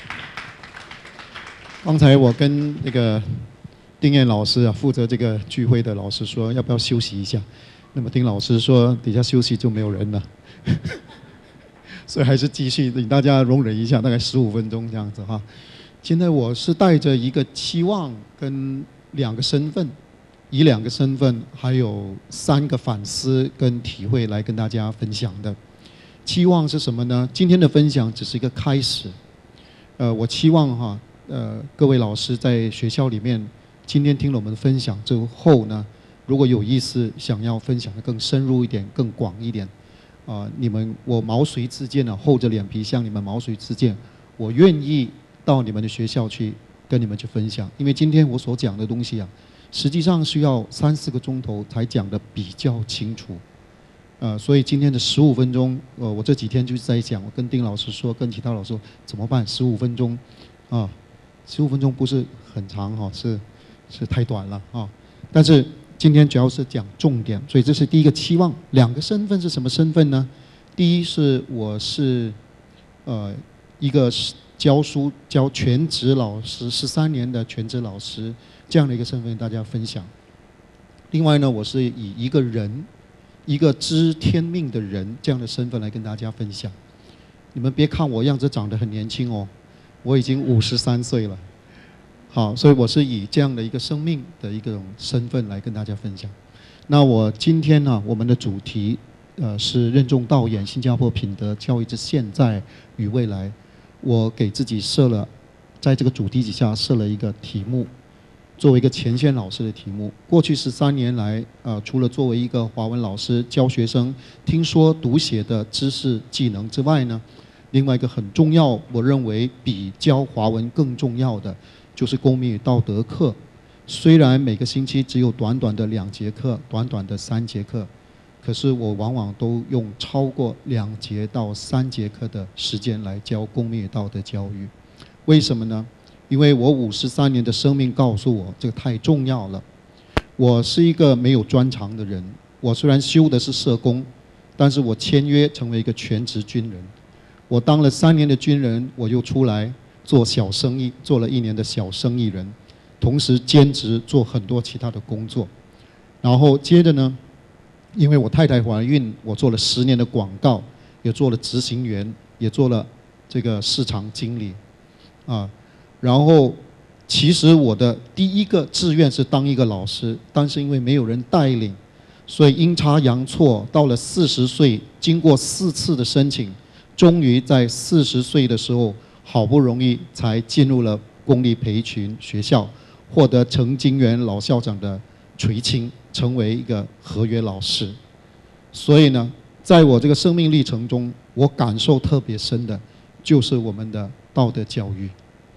H: 刚才我跟那个丁燕老师啊，负责这个聚会的老师说，要不要休息一下？那么丁老师说，底下休息就没有人了，所以还是继续，请大家容忍一下，大概十五分钟这样子哈。现在我是带着一个期望跟两个身份，以两个身份还有三个反思跟体会来跟大家分享的。期望是什么呢？今天的分享只是一个开始，呃，我期望哈。呃，各位老师在学校里面，今天听了我们的分享之后呢，如果有意思想要分享的更深入一点、更广一点，啊、呃，你们我毛遂自荐啊，厚着脸皮向你们毛遂自荐，我愿意到你们的学校去跟你们去分享，因为今天我所讲的东西啊，实际上需要三四个钟头才讲得比较清楚，呃，所以今天的十五分钟，呃，我这几天就是在讲，我跟丁老师说，跟其他老师说怎么办？十五分钟，啊。十五分钟不是很长哈，是是太短了啊。但是今天主要是讲重点，所以这是第一个期望。两个身份是什么身份呢？第一是我是呃一个教书教全职老师十三年的全职老师这样的一个身份，大家分享。另外呢，我是以一个人一个知天命的人这样的身份来跟大家分享。你们别看我样子长得很年轻哦。我已经五十三岁了，好，所以我是以这样的一个生命的一个身份来跟大家分享。那我今天呢，我们的主题，呃，是任重道远，新加坡品德教育之现在与未来。我给自己设了，在这个主题底下设了一个题目，作为一个前线老师的题目。过去十三年来，呃，除了作为一个华文老师教学生听说读写的知识技能之外呢，另外一个很重要，我认为比教华文更重要的，就是公民与道德课。虽然每个星期只有短短的两节课，短短的三节课，可是我往往都用超过两节到三节课的时间来教公民与道德教育。为什么呢？因为我五十三年的生命告诉我，这个太重要了。我是一个没有专长的人，我虽然修的是社工，但是我签约成为一个全职军人。我当了三年的军人，我又出来做小生意，做了一年的小生意人，同时兼职做很多其他的工作。然后接着呢，因为我太太怀孕，我做了十年的广告，也做了执行员，也做了这个市场经理，啊，然后其实我的第一个志愿是当一个老师，但是因为没有人带领，所以阴差阳错，到了四十岁，经过四次的申请。终于在四十岁的时候，好不容易才进入了公立培训学校，获得陈金元老校长的垂青，成为一个合约老师。所以呢，在我这个生命历程中，我感受特别深的，就是我们的道德教育。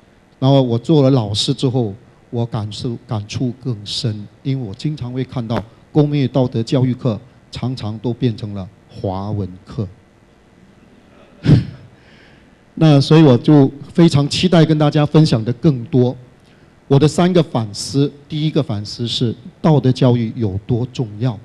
H: 然后我做了老师之后，我感受感触更深，因为我经常会看到公民与道德教育课常常都变成了华文课。那所以我就非常期待跟大家分享的更多。我的三个反思，第一个反思是道德教育有多重要。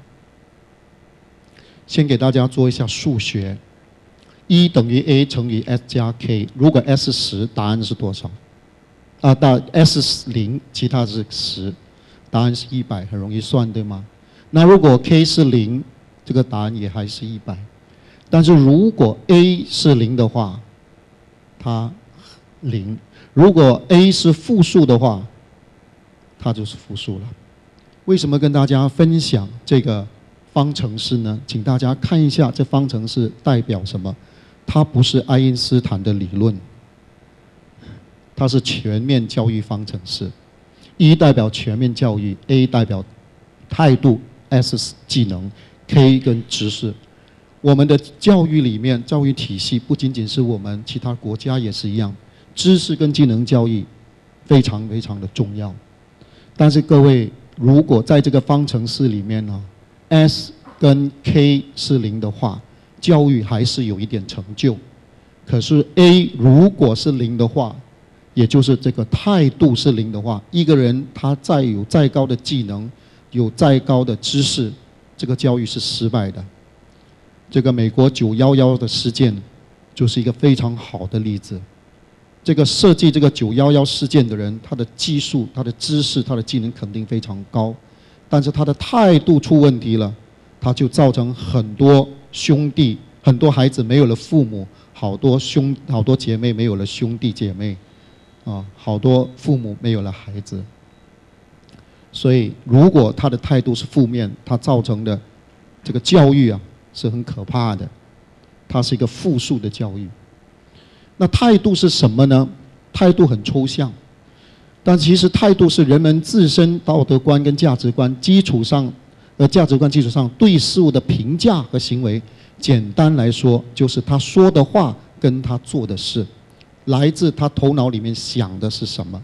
H: 先给大家做一下数学，一等于 a 乘以 s 加 k， 如果 s 十，答案是多少？啊，到 s 零，其他是十，答案是一百，很容易算，对吗？那如果 k 是零，这个答案也还是一百。但是如果 a 是零的话，它零；如果 a 是负数的话，它就是负数了。为什么跟大家分享这个方程式呢？请大家看一下这方程式代表什么。它不是爱因斯坦的理论，它是全面教育方程式。一代表全面教育 ，A 代表态度 ，S 技能 ，K 跟知识。我们的教育里面，教育体系不仅仅是我们，其他国家也是一样，知识跟技能教育非常非常的重要。但是各位，如果在这个方程式里面呢 ，S 跟 K 是零的话，教育还是有一点成就。可是 A 如果是零的话，也就是这个态度是零的话，一个人他再有再高的技能，有再高的知识，这个教育是失败的。这个美国九一一的事件就是一个非常好的例子。这个设计这个九一一事件的人，他的技术、他的知识、他的技能肯定非常高，但是他的态度出问题了，他就造成很多兄弟、很多孩子没有了父母，好多兄、好多姐妹没有了兄弟姐妹，啊，好多父母没有了孩子。所以，如果他的态度是负面，他造成的这个教育啊是很可怕的，它是一个负数的教育。那态度是什么呢？态度很抽象，但其实态度是人们自身道德观跟价值观基础上，呃，价值观基础上对事物的评价和行为。简单来说，就是他说的话跟他做的事，来自他头脑里面想的是什么。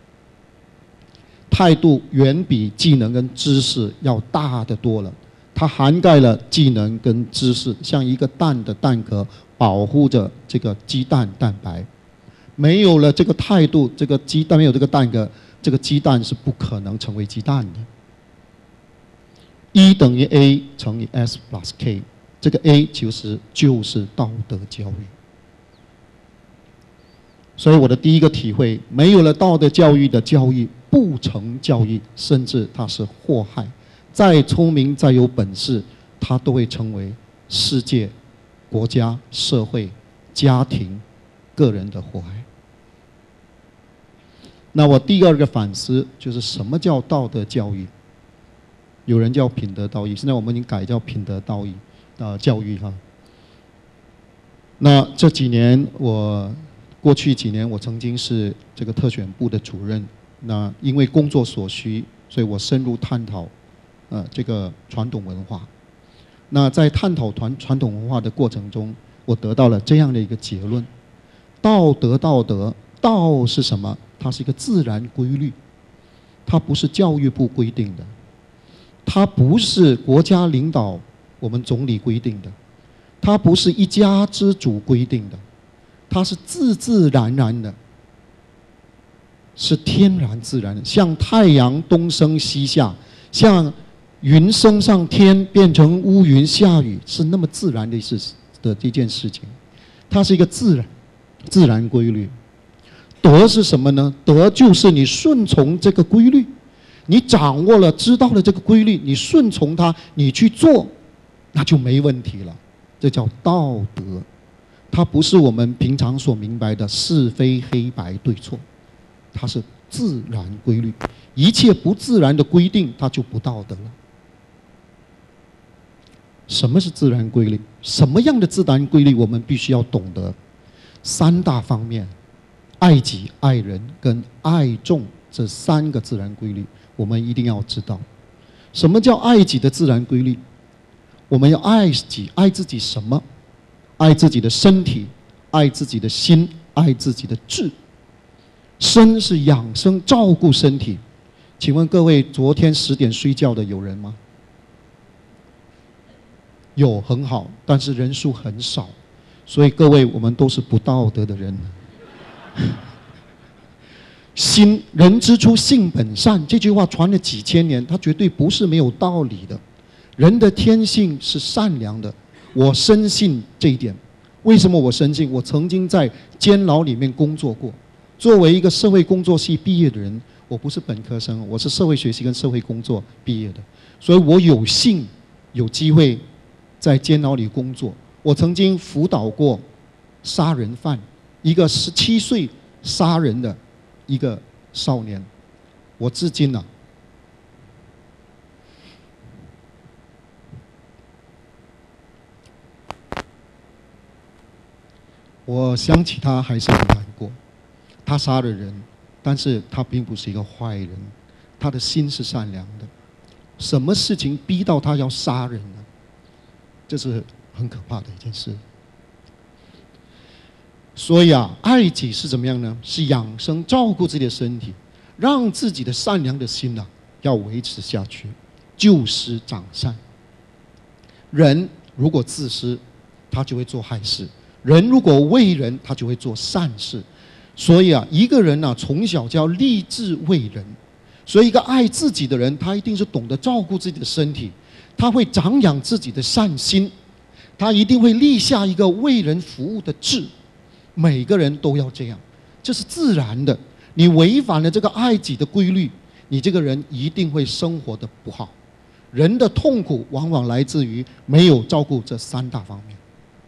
H: 态度远比技能跟知识要大得多了，它涵盖了技能跟知识，像一个蛋的蛋壳保护着这个鸡蛋蛋白。没有了这个态度，这个鸡蛋没有这个蛋壳，这个鸡蛋是不可能成为鸡蛋的。一等于 a 乘以 s plus k， 这个 a 其实就是道德教育。所以我的第一个体会，没有了道德教育的教育不成教育，甚至它是祸害。再聪明再有本事，它都会成为世界、国家、社会、家庭、个人的祸害。那我第二个反思就是什么叫道德教育？有人叫品德道义，现在我们已经改叫品德道义呃教育哈。那这几年我过去几年我曾经是这个特选部的主任，那因为工作所需，所以我深入探讨呃这个传统文化。那在探讨传传统文化的过程中，我得到了这样的一个结论：道德道德道是什么？它是一个自然规律，它不是教育部规定的，它不是国家领导我们总理规定的，它不是一家之主规定的，它是自自然然的，是天然自然的，像太阳东升西下，像云升上天变成乌云下雨，是那么自然的事的这件事情，它是一个自然自然规律。德是什么呢？德就是你顺从这个规律，你掌握了知道了这个规律，你顺从它，你去做，那就没问题了，这叫道德。它不是我们平常所明白的是非黑白对错，它是自然规律，一切不自然的规定它就不道德了。什么是自然规律？什么样的自然规律我们必须要懂得？三大方面：爱己、爱人跟爱众，这三个自然规律我们一定要知道。什么叫爱己的自然规律？我们要爱己，爱自己什么？爱自己的身体，爱自己的心，爱自己的志。 身是养生照顾身体。请问各位，昨天十点睡觉的有人吗？有，很好，但是人数很少，所以各位，我们都是不道德的人。心，人之初性本善，这句话传了几千年，它绝对不是没有道理的。人的天性是善良的，我深信这一点。为什么我深信？我曾经在监牢里面工作过，作为一个社会工作系毕业的人，我不是本科生，我是社会学系跟社会工作毕业的，所以我有幸有机会在监牢里工作。我曾经辅导过杀人犯，一个十七岁杀人的一个少年，我至今呢、啊，我想起他还是很难过。他杀了人，但是他并不是一个坏人，他的心是善良的。什么事情逼到他要杀人呢？这是很可怕的一件事。所以啊，爱己是怎么样呢？是养生照顾自己的身体，让自己的善良的心啊要维持下去，救失长善。人如果自私，他就会做害事；人如果为人，他就会做善事。所以啊，一个人啊，从小就要立志为人。所以，一个爱自己的人，他一定是懂得照顾自己的身体，他会长养自己的善心，他一定会立下一个为人服务的志。每个人都要这样，这是自然的。你违反了这个爱己的规律，你这个人一定会生活的不好。人的痛苦往往来自于没有照顾这三大方面。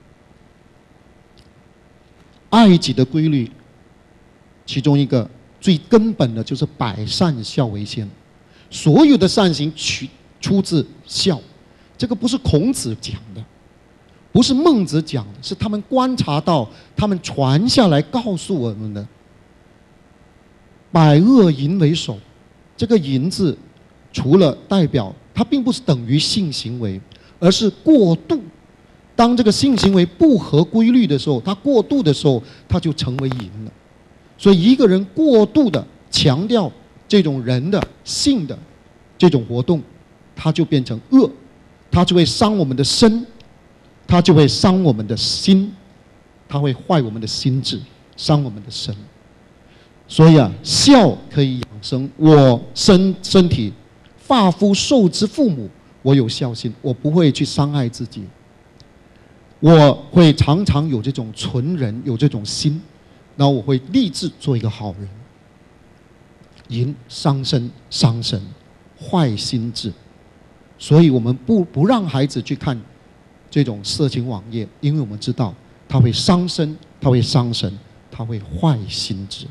H: 爱己的规律，其中一个最根本的就是百善孝为先。所有的善行取出自孝，这个不是孔子讲的，不是孟子讲的，是他们观察到，他们传下来告诉我们的。百恶淫为首，这个淫字除了代表它并不是等于性行为，而是过度。当这个性行为不合规律的时候，它过度的时候，它就成为淫了。所以一个人过度的强调这种人的性的这种活动，它就变成恶，它就会伤我们的身，它就会伤我们的心，它会坏我们的心智，伤我们的身。所以啊，孝可以养生。我身身体发肤受之父母，我有孝心，我不会去伤害自己，我会常常有这种纯人，有这种心，然后我会立志做一个好人。淫伤身伤神，坏心智，所以我们不不让孩子去看这种色情网页，因为我们知道它会伤身，它会伤神，它会坏心智。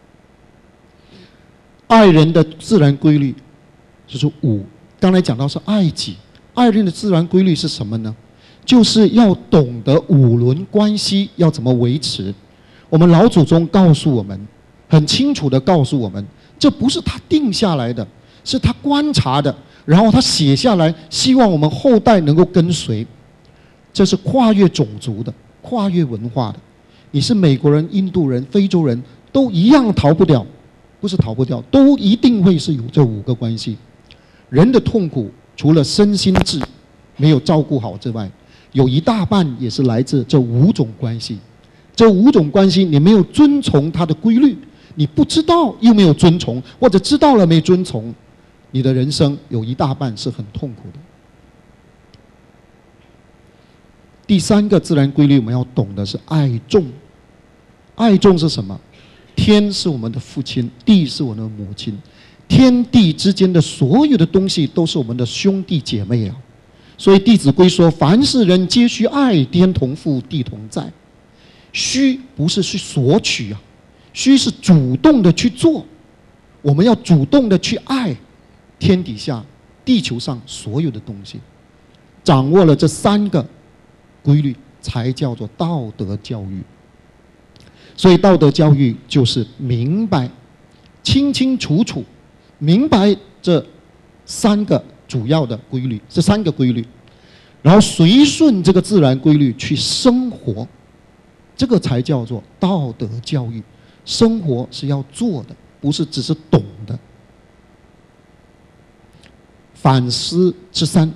H: 爱人的自然规律就是五，刚才讲到是爱己，爱人的自然规律是什么呢？就是要懂得五伦关系要怎么维持。我们老祖宗告诉我们，很清楚地告诉我们，这不是他定下来的，是他观察的，然后他写下来，希望我们后代能够跟随。这是跨越种族的，跨越文化的。你是美国人、印度人、非洲人，都一样逃不掉，不是逃不掉，都一定会是有这五个关系。人的痛苦除了身心智没有照顾好之外，有一大半也是来自这五种关系。这五种关系你没有遵从它的规律，你不知道又没有遵从，或者知道了没遵从，你的人生有一大半是很痛苦的。第三个自然规律我们要懂的是爱众。爱众是什么？天是我们的父亲，地是我们的母亲，天地之间的所有的东西都是我们的兄弟姐妹啊。所以《弟子规》说：“凡是人皆须爱，天同覆，地同在。”须不是去索取啊，须是主动的去做。我们要主动的去爱天底下、地球上所有的东西。掌握了这三个规律，才叫做道德教育。所以道德教育就是明白、清清楚楚明白这三个主要的规律，这三个规律，然后随顺这个自然规律去生活，这个才叫做道德教育。 生活是要做的，不是只是懂的。反思之三。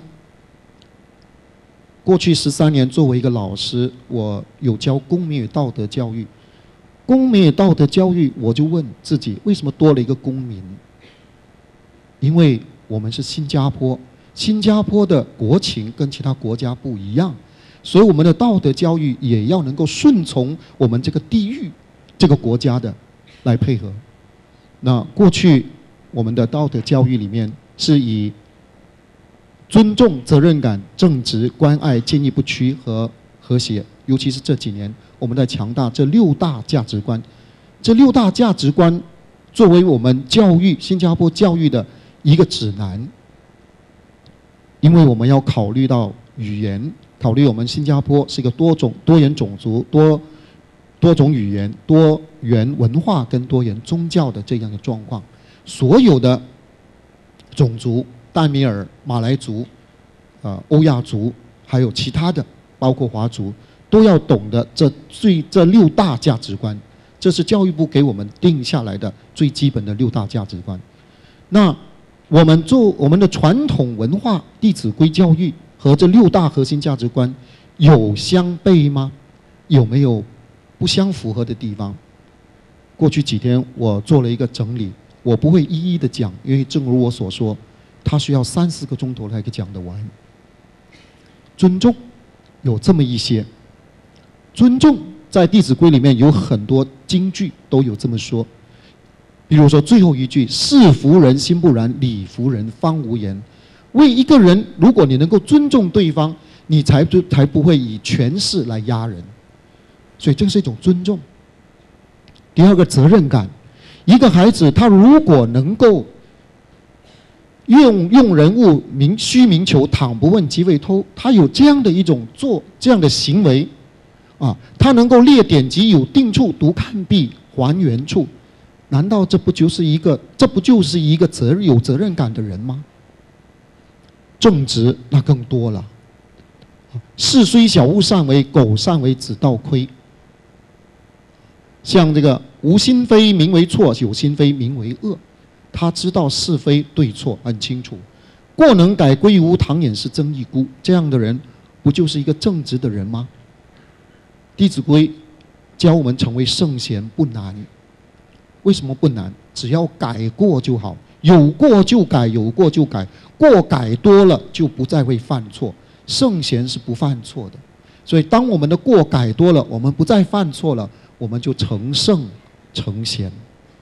H: 过去十三年，作为一个老师，我有教公民与道德教育。公民与道德教育，我就问自己，为什么多了一个公民？因为我们是新加坡，新加坡的国情跟其他国家不一样，所以我们的道德教育也要能够顺从我们这个地域、这个国家的来配合。那过去我们的道德教育里面是以尊重、责任感、正直、关爱、坚毅不屈和和谐，尤其是这几年，我们在强大这六大价值观。这六大价值观作为我们教育新加坡教育的一个指南，因为我们要考虑到语言，考虑我们新加坡是一个多种、多元种族、多多种语言、多元文化跟多元宗教的这样的状况，所有的种族。淡米尔、马来族、呃欧亚族，还有其他的，包括华族，都要懂得这最这六大价值观。这是教育部给我们定下来的最基本的六大价值观。那我们做我们的传统文化《弟子规》教育和这六大核心价值观有相悖吗？有没有不相符合的地方？过去几天我做了一个整理，我不会一一的讲，因为正如我所说。他需要三四个钟头才可以讲得完。尊重有这么一些，尊重在《弟子规》里面有很多金句都有这么说，比如说最后一句“事服人心不然，理服人方无言”。为一个人，如果你能够尊重对方，你才不才不会以权势来压人，所以这是一种尊重。第二个，责任感。一个孩子他如果能够用用人物名虚名求，倘不问即为偷。他有这样的一种做这样的行为，啊，他能够列典籍有定处，读看毕还原处。难道这不就是一个这不就是一个责任有责任感的人吗？正直那更多了。事虽小勿擅为，苟擅为子道亏。像这个无心非名为错，有心非名为恶。他知道是非对错很清楚，过能改归无，唐寅是曾一孤。这样的人不就是一个正直的人吗？弟子规教我们成为圣贤不难，为什么不难？只要改过就好，有过就改，有过就改，过改多了就不再会犯错。圣贤是不犯错的，所以当我们的过改多了，我们不再犯错了，我们就成圣成贤。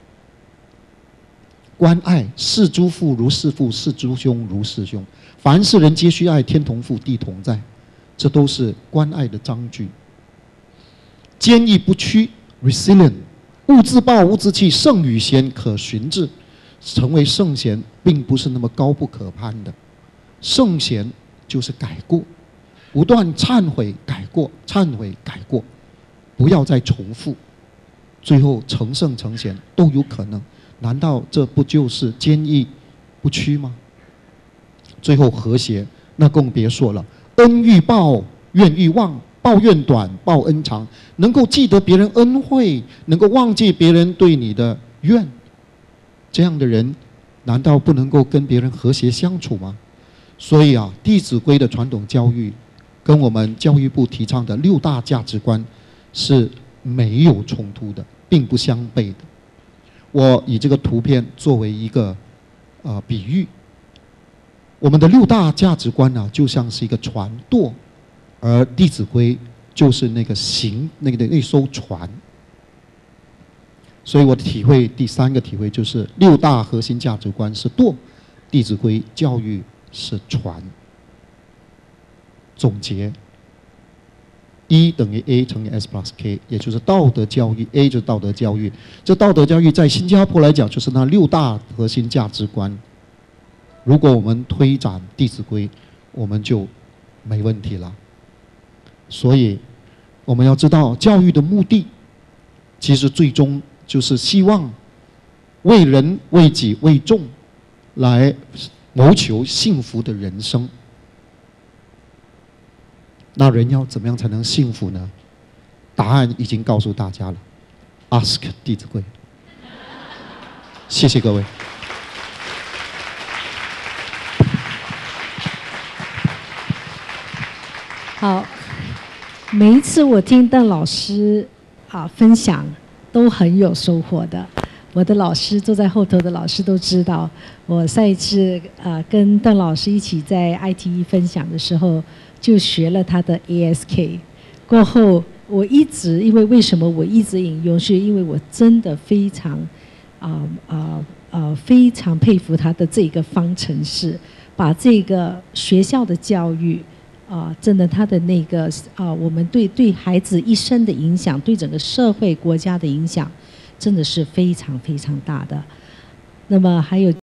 H: 关爱，视诸父如视父，视诸兄如视兄。凡是人皆须爱，天同覆，地同在。这都是关爱的章句。坚毅不屈 ，resilient， 勿自暴，勿自弃，圣与贤，可循之。成为圣贤，并不是那么高不可攀的。圣贤就是改过，不断忏悔改过，忏悔改过，不要再重复，最后成圣成贤都有可能。难道这不就是坚毅不屈吗？最后和谐，那更别说了。恩欲报，怨欲忘，报怨短，报恩长。能够记得别人恩惠，能够忘记别人对你的怨，这样的人，难道不能够跟别人和谐相处吗？所以啊，《弟子规》的传统教育，跟我们教育部提倡的六大价值观是没有冲突的，并不相悖的。我以这个图片作为一个呃比喻，我们的六大价值观呢、啊，就像是一个船舵，而《弟子规》就是那个行那个那艘船。所以我的体会，第三个体会就是六大核心价值观是舵，《弟子规》教育是船。总结。E 等于 A 乘以 S plus K， 也就是道德教育。A 就是道德教育。这道德教育在新加坡来讲，就是那六大核心价值观。如果我们推展《弟子规》，我们就没问题了。所以，我们要知道，教育的目的，其实最终就是希望为人、为己、为众，来谋求幸福的人生。那人要怎么样才能幸福呢？答案已经告诉大家了， Ask 弟子规。谢谢各位。
B: 好，每一次我听邓老师啊分享，都很有收获的。我的老师坐在后头的老师都知道，我上一次啊跟邓老师一起在 I T E 分享的时候，就学了他的 A S K。过后，我一直因为为什么我一直引用，是因为我真的非常啊啊啊非常佩服他的这个方程式，把这个学校的教育。啊，真的，他的那个啊，我们对对孩子一生的影响，对整个社会国家的影响，真的是非常非常大的。那么还有。